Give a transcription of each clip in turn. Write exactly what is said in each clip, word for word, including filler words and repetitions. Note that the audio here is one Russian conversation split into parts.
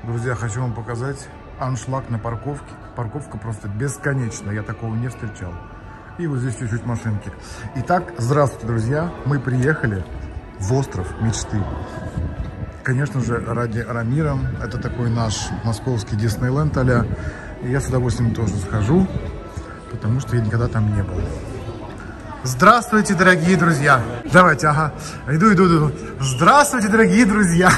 Друзья, хочу вам показать аншлаг на парковке. Парковка просто бесконечная, я такого не встречал. И вот здесь чуть-чуть машинки. Итак, здравствуйте, друзья. Мы приехали в остров мечты. Конечно же, ради Рамира. Это такой наш московский Диснейленд а-ля. И я с удовольствием тоже схожу, потому что я никогда там не был. Здравствуйте, дорогие друзья. Давайте, ага. Иду, иду, иду. Здравствуйте, дорогие друзья.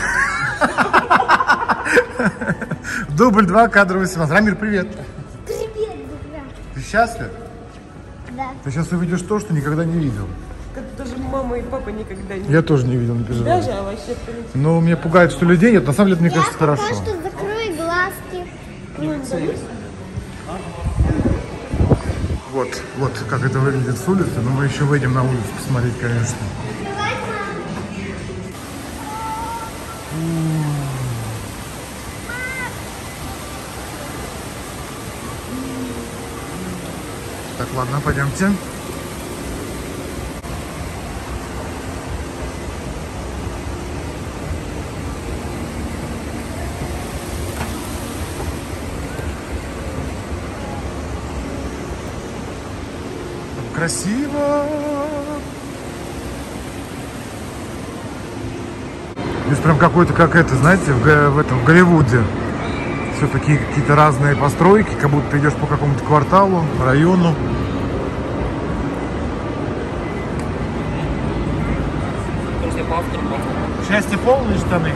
Дубль два, кадр восемнадцать. Рамир, привет. Привет, друзья. Ты счастлив? Да. Ты сейчас увидишь то, что никогда не видел. Как даже мама и папа никогда не... Я тоже не видел, не переживай. Даже, а вообще, в принципе. Но меня пугает, что людей нет. На самом деле, мне кажется, Я хорошо. пока что закрою глазки. Вот, вот как это выглядит с улицы. Но мы еще выйдем на улицу посмотреть, конечно. Так, ладно, пойдемте. Красиво. Здесь прям какой-то, как это, знаете, в, в этом в Голливуде. Все такие какие-то разные постройки, как будто ты идешь по какому-то кварталу, району. Счастье полные штаны.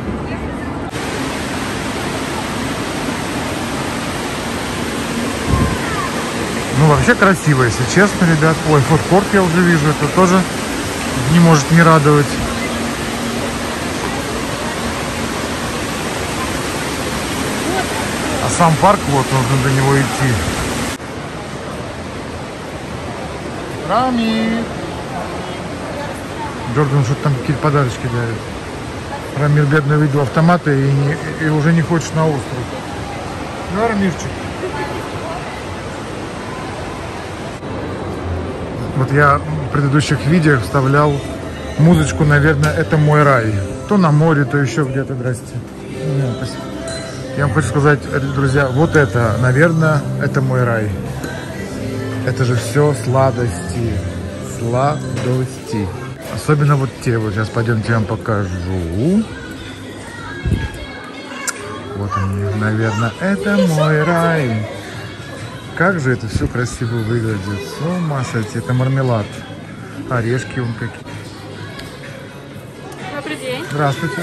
Ну, вообще красиво, если честно, ребят. Ой, фудкорт я уже вижу, это тоже не может не радовать. А сам парк, вот, нужно до него идти. Рамир! Джордан что-то там какие-то подарочки дарит. Рамир, бедный, увидел автоматы и, не, и уже не хочет на остров. Ну, Рамирчик. Вот я в предыдущих видео вставлял музычку, наверное, это мой рай. То на море, то еще где-то. Здрасте. Я вам хочу сказать, друзья, вот это, наверное, это мой рай. Это же все сладости. Сладости. Особенно вот те. Вот сейчас пойдемте, я вам покажу. Вот они, наверное, это мой рай. Как же это все красиво выглядит. С ума сойти. Это мармелад. Орешки вон какие. Добрый день. Здравствуйте.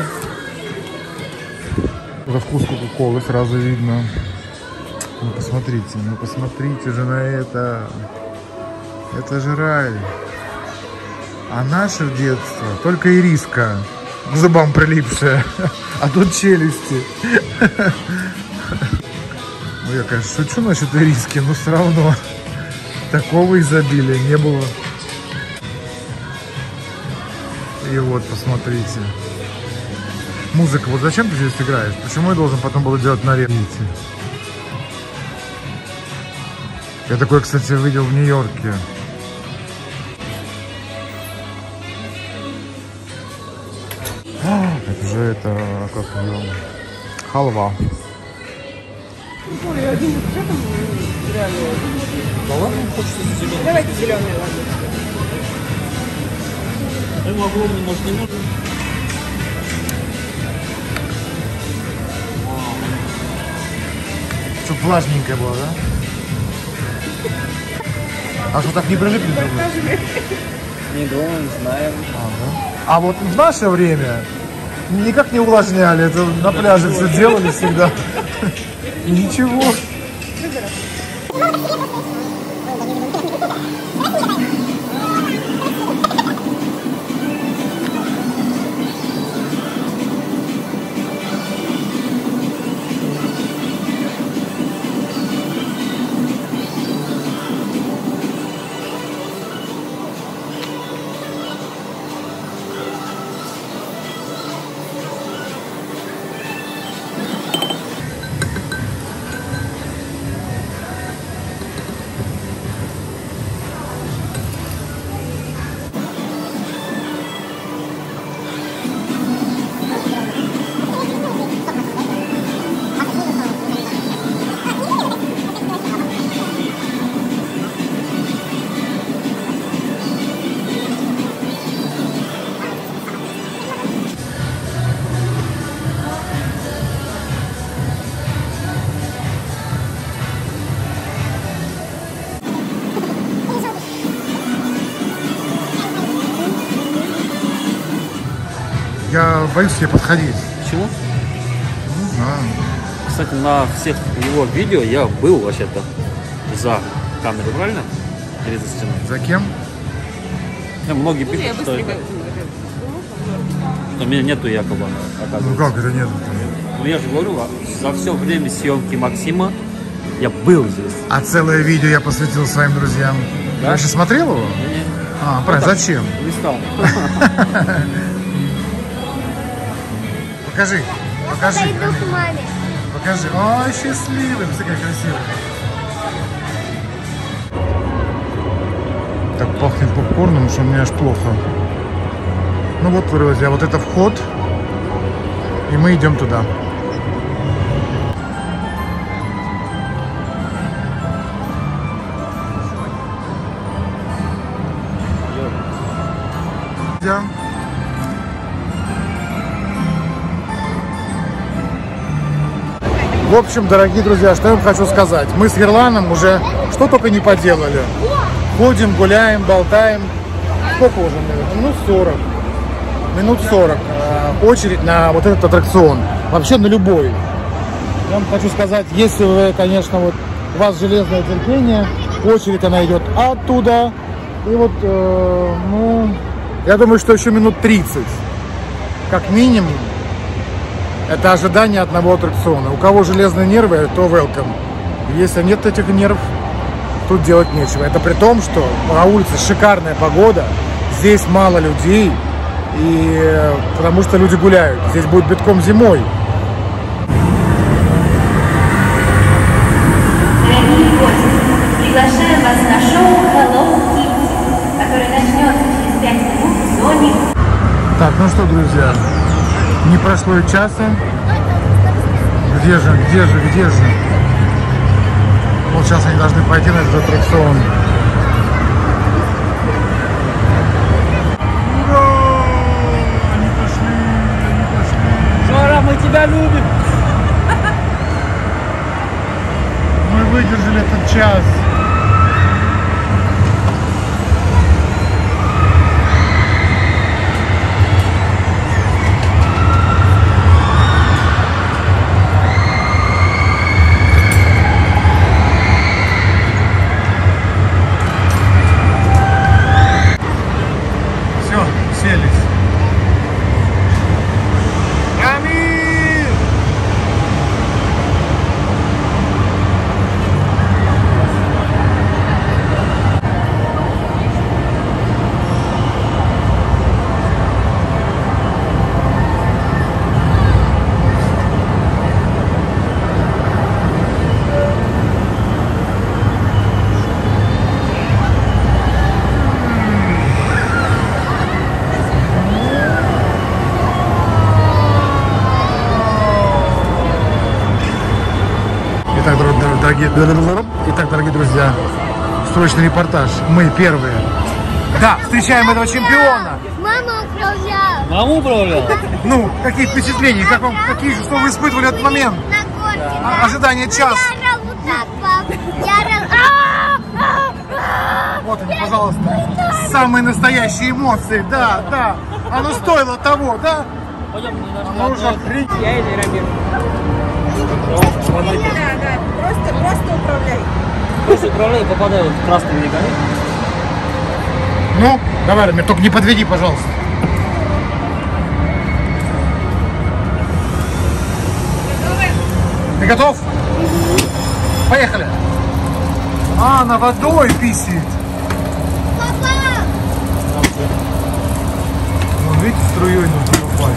За вкус кока-колы сразу видно. Ну посмотрите, ну посмотрите же на это. Это же рай. А наше детство только ириска к зубам прилипшая. А тут челюсти. Ну, я, конечно, шучу насчет ириски, но все равно такого изобилия не было. И вот, посмотрите. Музыка. Вот зачем ты здесь играешь? Почему я должен потом буду делать нарезки? Я такое, кстати, видел в Нью-Йорке. Это же это, как ее, халва. Ой, один что там реально? Да ладно, хочется зеленый. Давайте зеленый, ладно. Ему огромный, может, не нужен? Чтоб влажненькая была, да? А что, так не прилипнет? Не думаю, не знаем. Ага. А вот в наше время никак не увлажняли. Это на пляже все делали всегда. И ничего. Я боюсь к тебе подходить. Почему? Не знаю. Кстати, на всех его видео я был вообще-то за камерой, правильно? Или за стеной? За кем? Ну, многие Я пишут, что, быстренько. это, что меня нету якобы, Ну оказывается. как это нет? Ну я же говорю, за все время съемки Максима я был здесь. А целое видео я посвятил своим друзьям. Да? Ты вообще смотрел его? Не-не, А, правильно, зачем? листал. Покажи, покажи. Пойду к маме. Покажи. Ой, счастливый, посмотри, как красиво. Так пахнет попкорном, что мне аж плохо. Ну вот, друзья, вот это вход. И мы идем туда. Друзья. В общем, дорогие друзья, что я вам хочу сказать. Мы с Ерланом уже что только не поделали. Ходим, гуляем, болтаем. Сколько уже, наверное? Минут сорок. Минут сорок. Э, очередь на вот этот аттракцион. Вообще на любой. Я вам хочу сказать, если вы, конечно, вот у вас железное терпение, очередь она идет оттуда. И вот, э, ну, я думаю, что еще минут тридцать. Как минимум. Это ожидание одного аттракциона. У кого железные нервы, то welcome. Если нет этих нервов, тут делать нечего. Это при том, что на улице шикарная погода, здесь мало людей, и потому что люди гуляют. Здесь будет битком зимой. Дорогие гости, приглашаем вас на шоу Hello Kitty, которое начнется через пять минут в зоне. Так, ну что, друзья, не прошло и часа. Где же, где же, где же? Вот сейчас они должны пойти на этот аттракцион. Ура! Они пошли, они пошли. Жора, мы тебя любим! Мы выдержали этот час. Итак, дорогие, итак, дорогие друзья, срочный репортаж. Мы первые. Да, встречаем этого чемпиона. Мама управляла. Маму управлял? Ну, какие впечатления, как вам, какие, что вы испытывали этот момент? На горке. А, ожидание час. Я орал вот так, пап. Я орал. А, а, а. Вот они, пожалуйста, самые настоящие эмоции. Да, да. Оно стоило того, да? Пойдем, не Оно уже охренеть. Я или Рамир? Да, да, просто, просто управляй. Просто управляю, попадаю в красный меганик. Ну, давай, Рамир, только не подведи, пожалуйста. Ты готов? Поехали. А, она водой писит. Папа! Ну, видите, струей нужно упасть.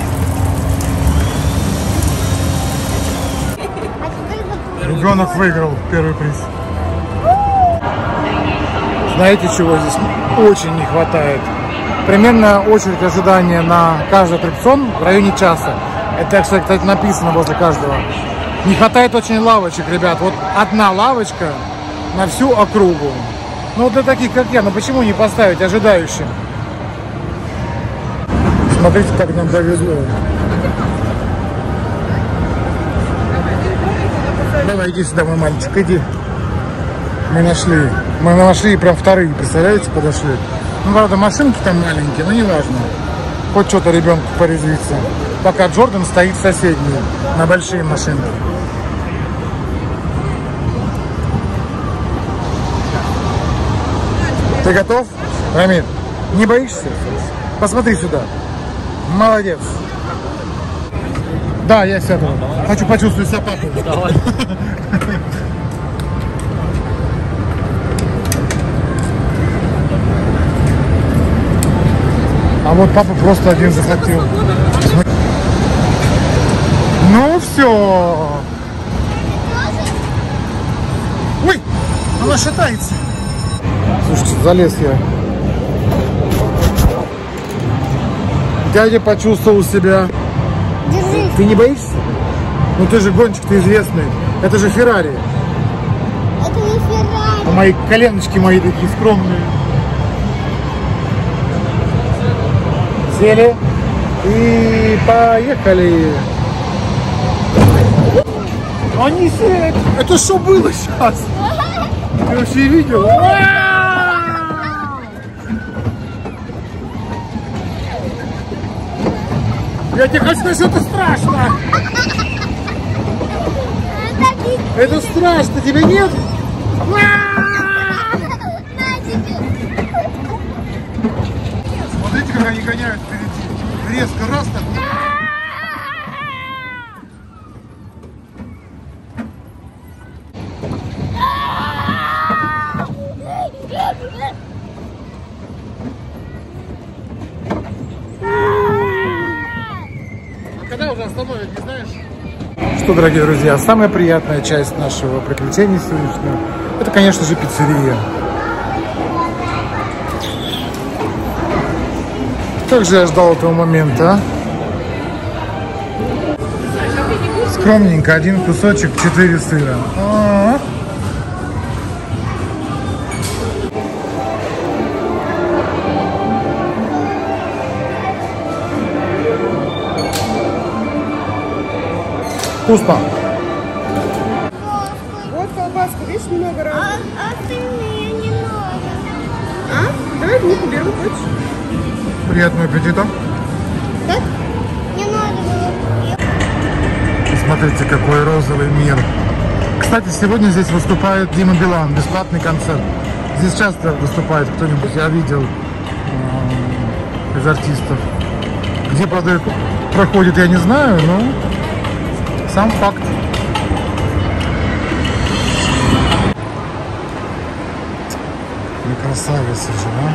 Ребенок выиграл первый приз. Знаете, чего здесь очень не хватает? Примерно очередь ожидания на каждый аттракцион в районе часа. Это, кстати, написано возле каждого. Не хватает очень лавочек, ребят. Вот одна лавочка на всю округу. Ну, вот для таких, как я, ну почему не поставить ожидающим? Смотрите, как нам повезло. Давай, иди сюда, мой мальчик, иди. Мы нашли. Мы нашли прям вторые, представляете, подошли. Ну, правда, машинки там маленькие, но не важно. хоть что-то ребенку порезвиться. Пока Джордан стоит в соседней, на большие машины. Ты готов, Рамиль? Не боишься? Посмотри сюда. Молодец. Да, я сяду. Хочу почувствовать себя папой. Давай. А вот папа просто один захотел. Ну все. Ой, она шатается. Слушайте, залез я. Дядя почувствовал себя. Держись. Ты не боишься? Ну ты же гонщик, ты известный. Это же Феррари. Это не Феррари. А мои коленочки мои такие скромные. Сели и поехали. Они сели. Это что было сейчас? Ты вообще видел? Я тебе хочу сказать, что это страшно. Это страшно, тебе нет? Смотрите, как они гоняют впереди. Резко раз так. Когда уже остановят, не знаешь? Что, дорогие друзья, самая приятная часть нашего приключения сегодняшнего — это, конечно же, пиццерия. Как же я ждал этого момента, а? Скромненько, один кусочек, четыре сыра. А-а-а. Вкусно. Вот колбаска, видишь, много раз. А остальные немного. А? Давай двух уберу, хочешь? Приятного аппетита. Так? Не надо было. Посмотрите, какой розовый мир. Кстати, сегодня здесь выступает Дима Билан, бесплатный концерт. Здесь часто выступает кто-нибудь, я видел, из артистов. Где, правда, проходит, я не знаю, но сам факт. Ну, красавица же, а?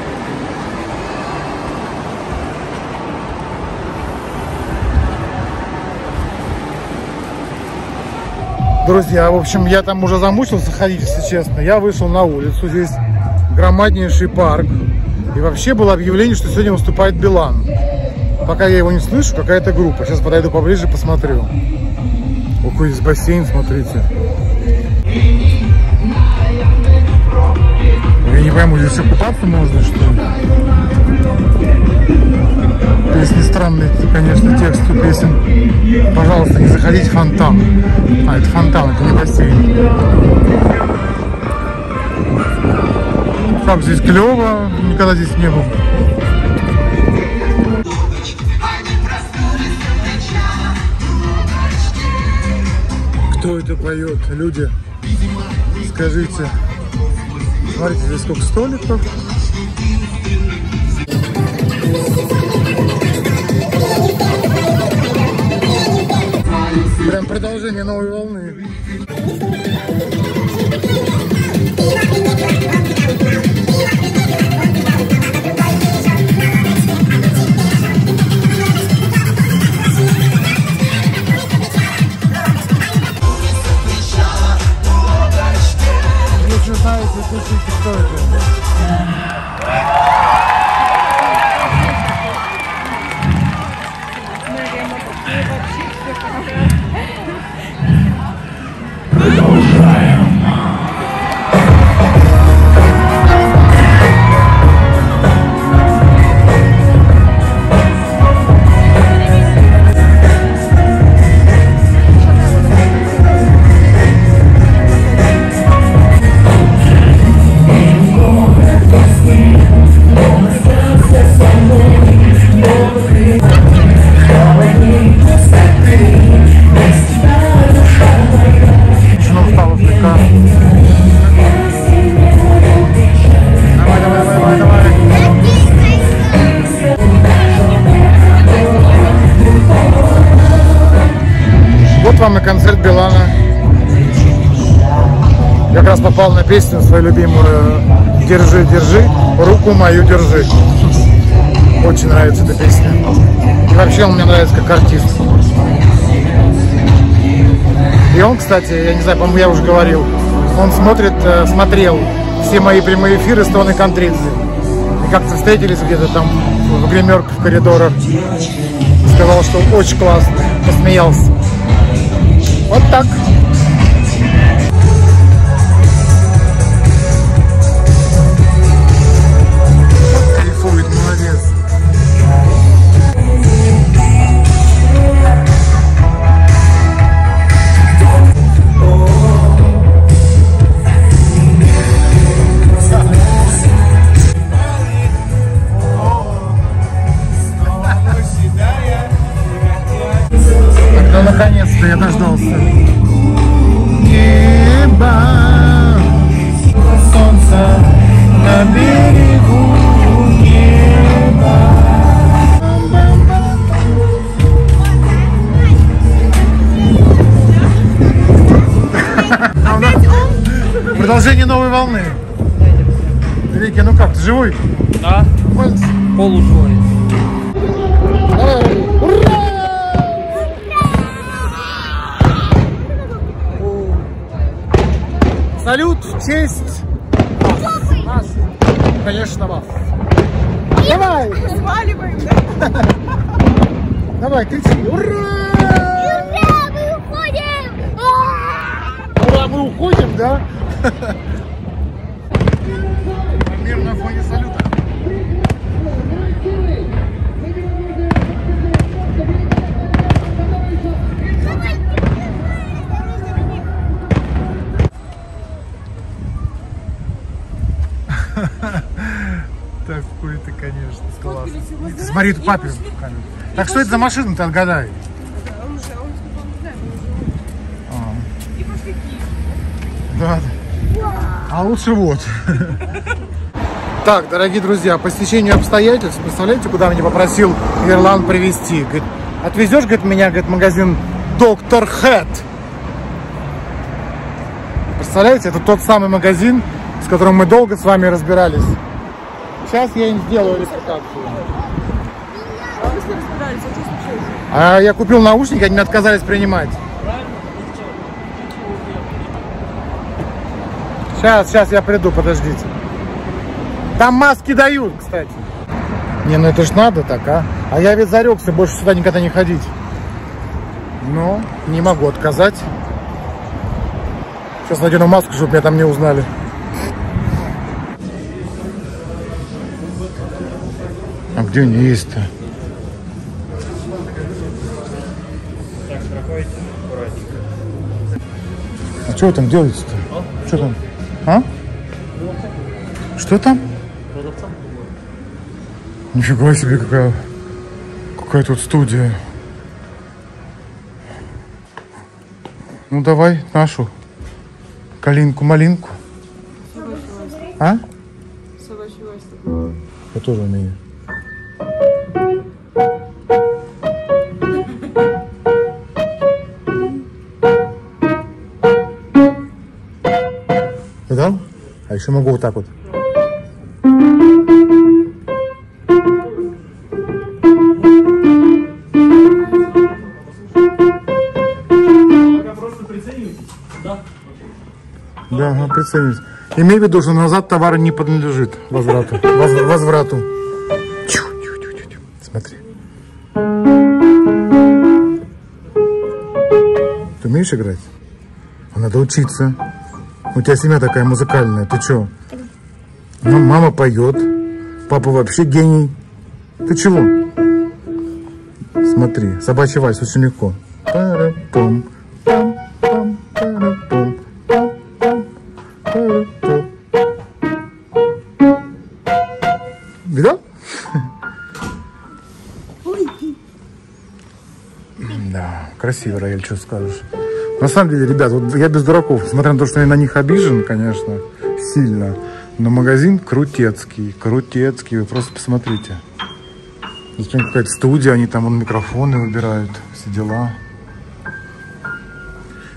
Друзья, в общем, я там уже замучился ходить, если честно. Я вышел на улицу, здесь громаднейший парк. И вообще было объявление, что сегодня выступает Билан. Пока я его не слышу, какая-то группа. Сейчас подойду поближе, посмотрю. Какой здесь бассейн, смотрите. Я не пойму, здесь все купаться можно, что ли? Песни странные, конечно, текст у песен. Пожалуйста, не заходите в фонтан. А, это фонтан, это не бассейн. Как здесь клево, никогда здесь не был. Кто это поет? Люди, скажите. Смотрите, здесь сколько столиков. Прям продолжение новой волны. Если знаете, пишите, что это. Oh Вот вам и концерт Билана. Я как раз попал на песню свою любимую «Держи, держи, руку мою держи». Очень нравится эта песня. И вообще он мне нравится как артист. И он, кстати, я не знаю, по-моему, я уже говорил, он смотрит, смотрел все мои прямые эфиры с Тоной Контридзе. И как-то встретились где-то там в гримерках, в коридорах. Сказал, что очень классно. Посмеялся. Вот так. Кайфует, молодец. Ну, наконец-то я дождался. Небо, солнце на берегу неба. Продолжение новой волны. Вики, ну как, ты живой? Да, полуживой. Салют в честь вас. Вас. Конечно, вас. Давай! Сваливаем, да? Давай, кричи. Ура! Ура, мы уходим! Ура, мы уходим, да? Мир на фоне салюта. Такой ты, конечно, класс. Смотри, тут папе в камеру. Так что это за машина, ты отгадай? Да. А лучше вот. Так, дорогие друзья, по стечению обстоятельств, представляете, куда меня попросил Ирлан привезти? Говорит, отвезешь, говорит, меня, говорит, магазин Доктор Хэт. Представляете, это тот самый магазин, с которым мы долго с вами разбирались. Сейчас я им сделаю репутацию. А вы с ним разбирались, а что случилось? А я купил наушники, они мне отказались принимать. Сейчас, сейчас я приду, подождите. Там маски дают, кстати. Не, ну это ж надо так, а? А я ведь зарекся больше сюда никогда не ходить. Но не могу отказать. Сейчас надену маску, чтобы меня там не узнали. А где они есть-то? Так, проходите аккуратненько. А что вы там делаете-то? А? Что там? А? Что там? Нифига себе, какая, какая тут студия. Ну давай нашу калинку-малинку. А? Я тоже умею. Видал? А еще могу вот так вот. Да, ага, прицениваюсь. Имей в виду, что назад товар не подлежит возврату. Воз, возврату. Чу, чу, чу, чу, чу. Смотри. Ты умеешь играть? А надо учиться. У тебя семья такая музыкальная. Ты чё? Ну, мама поет. Папа вообще гений. Ты чего? Смотри, собачий вальс очень легко. Пара-пум, пам-пам, пара-пум. Видал? Да, красиво, Раэль, что скажешь. На самом деле, ребят, вот я без дураков, несмотря на то, что я на них обижен, конечно, сильно, но магазин крутецкий, крутецкий, вы просто посмотрите. Здесь какая-то студия, они там вон микрофоны выбирают, все дела.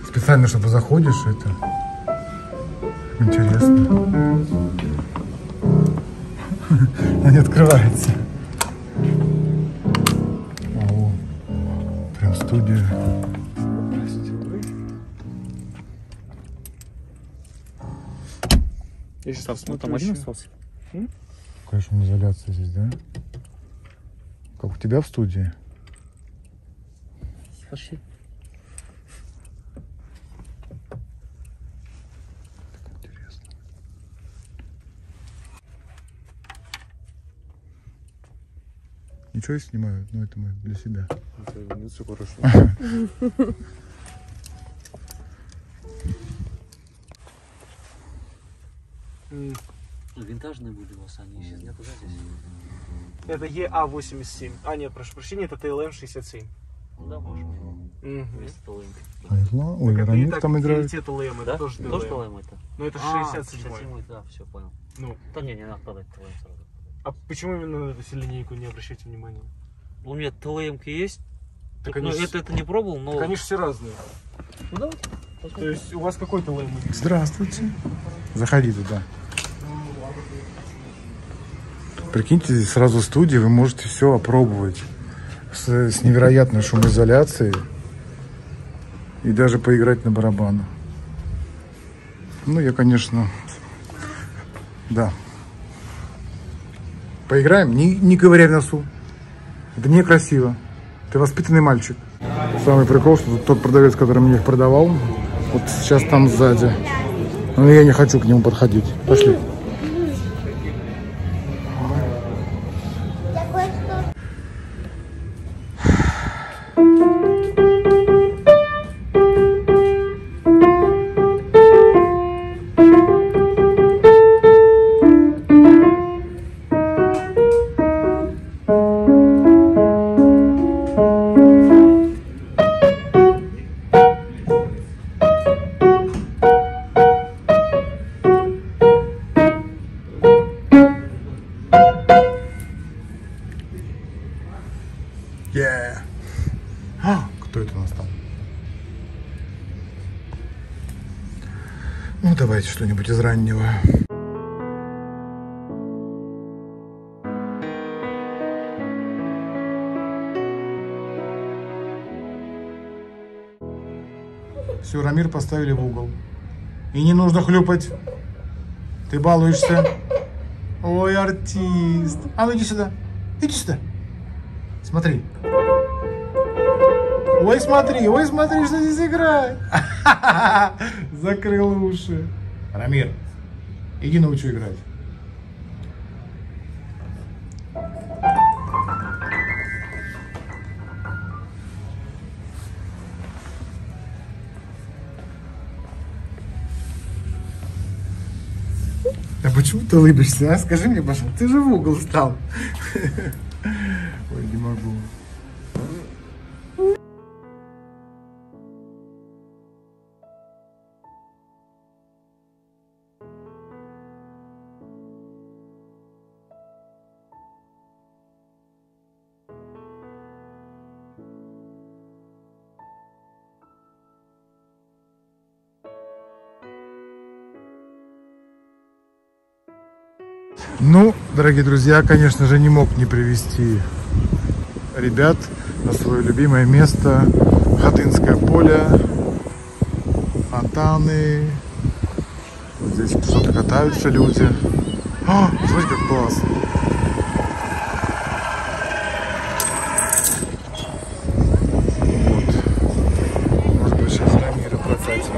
Специально, чтобы заходишь, это интересно. Она не открывается. О, прям студия. Я сейчас Ну, там один остался. Конечно, изоляция здесь, да? Как у тебя в студии? Пошли. Так интересно. Ничего я снимаю, но это мы для себя. Это не все хорошо. Винтажные были у вас, они сейчас нету, да, здесь? Это Е А восемьдесят семь. А, нет, прошу прощения, это Т Л М шестьдесят семь. Да, может. Мгм. Вместо ТЛМ. Повезло. Ой, Так это Рамир не так, там играет. те Т Л М, это Да? тоже Т Л Тоже М. ТЛМ это? Но это А, шестьдесят седьмой. шестьдесят седьмой, да, все, понял. Ну, Да не, не надо продать ТЛМ сразу. а почему именно на эту линейку не обращайте внимания? У меня ТЛМ-ки есть. Так Ну, они, ж- это, это не пробовал, но... так они же все разные. Ну, давайте. То есть у вас какой Т Л М? Здравствуйте. Заходи туда. Прикиньте, здесь сразу студия, вы можете все опробовать. С, с невероятной шумоизоляцией. И даже поиграть на барабанах. Ну, я, конечно... Да. Поиграем? Не, не ковыряй в носу. Это некрасиво. Ты воспитанный мальчик. Самый прикол, что тот продавец, который мне их продавал, вот сейчас там сзади. Но я не хочу к нему подходить. Пошли. Такой, что Yeah. А, кто это у нас там? Ну, давайте что-нибудь из раннего. Все, Рамир поставили в угол. И не нужно хлюпать. Ты балуешься. Ой, артист. А ну иди сюда. Иди сюда. Смотри. Ой, смотри, ой, смотри, что здесь играет. Закрыл уши. Рамир, иди научу играть. А почему ты улыбишься, а? Скажи мне, пожалуйста, ты же в угол встал. Ой, не могу. Ну, дорогие друзья, конечно же, не мог не привести ребят на свое любимое место. Ходынское поле, фонтаны. Вот здесь что-то катаются люди. О, смотрите, как классно. Вот. Может быть, сейчас Рамира прокатим.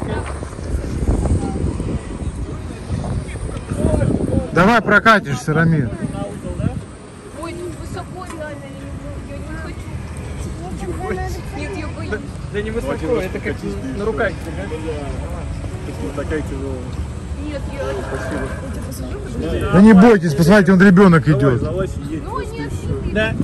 Давай прокатишься, Рамир. Ой, тут высоко реально, я не хочу. Нет, я боюсь. Да не высоко, это как на руках. Такая тяжелая. Нет, я... Спасибо. Да не бойтесь, посмотрите, он ребенок идет. Ну, нет, Да.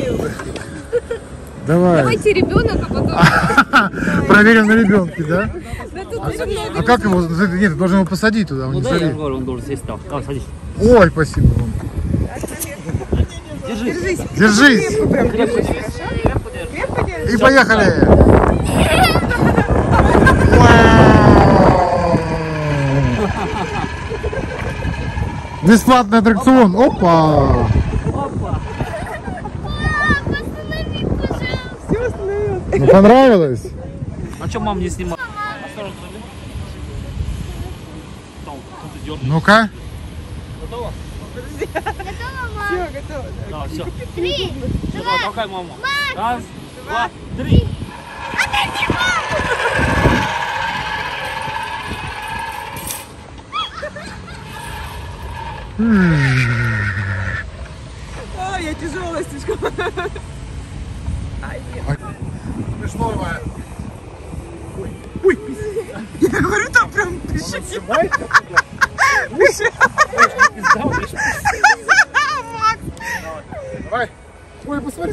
Давай. давайте ребенок, а потом... Проверим на ребенке, да? Да тут очень много. А как его? Нет, ты должен его посадить туда, он Ну не да, я солит. говорю, он должен здесь стал. Давай, садись. Ой, спасибо вам. Держись. Держись. И поехали. Бесплатный аттракцион. Опа! Останови, пожалуйста. Ну, понравилось? А что мам не снимала? Ну-ка. Готово? Готова, мама? Все, готово. Да, все. Три, Давай, два, толкай маму. Макс! Раз, два, три. А, я тяжелая слишком. Смешно, Ваня. Я говорю, там прям пищит. Давай. Ой, посмотри.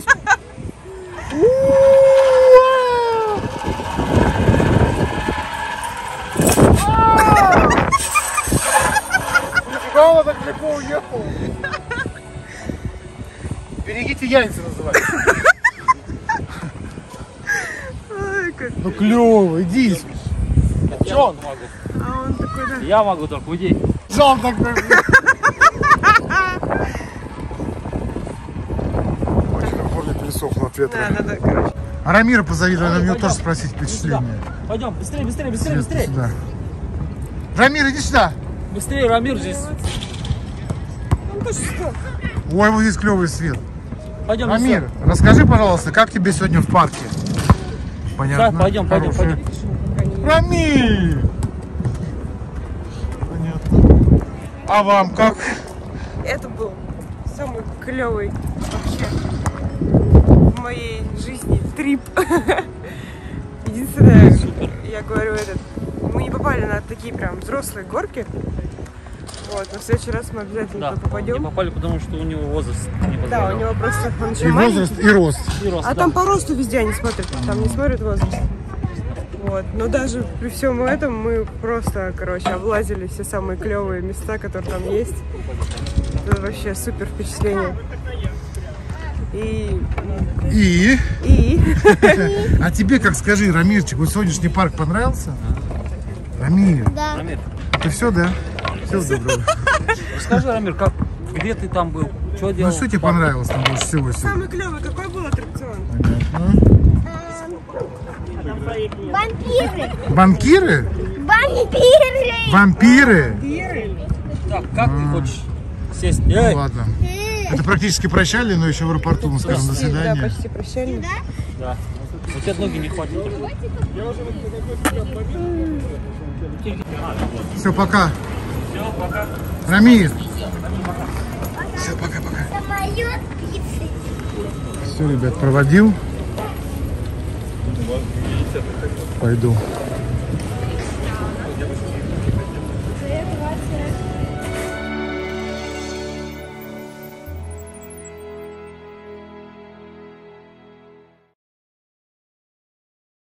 Нифига он так далеко уехал. Берегите яйца называется. Ну клево, иди. Я он могу. А он такой, да. Я могу только уйди. Жал такой. Очень в горле пересохло от ветра. Да, надо, короче. А Рамира позови, надо у него тоже спросить впечатление. Пойдем, быстрее, быстрее, быстрее, Свет, быстрее. сюда. Рамир, иди сюда. Быстрее, Рамир здесь. Ой, вот здесь клевый свет. Пойдем, Рамир, расскажи, пожалуйста, как тебе сегодня в парке? Да, Понятно. пойдем, пойдем, Хорошая. пойдем. Рамир! Понятно. А вам как? Это был самый клевый вообще в моей жизни трип. Единственное, я говорю, этот, мы не попали на такие прям взрослые горки. Вот, но в следующий раз мы обязательно Да, туда попадем. не попали, потому что у него возраст не Да, позволял. у него просто он еще И маленький. возраст, и рост. И рост, А да. там по росту везде они смотрят, там не смотрят возраст. Вот. Но даже при всем этом мы просто, короче, облазили все самые клевые места, которые там есть. Это вообще супер впечатление. И... И? И... А тебе, как скажи, Рамирчик, вот сегодняшний парк понравился? Рамир, Да. Рамир, это все, да? Все доброго. скажи, Рамир, как, где ты там был? Что делал? Ну что тебе понравилось там больше всего сегодня? Самый клевый какой был аттракцион? Вампиры. Банкиры? Вампиры. Вампиры? Так, как ты хочешь сесть? Ну Эй, ладно. Это практически прощали, но еще в аэропорту мы скажем до Да, свидания. почти прощальный. да. У тебя ноги не хватит. Все, пока. Все, пока. Рамир. Все, пока-пока. Самолет птицы. Все, ребят, проводил. Пойду.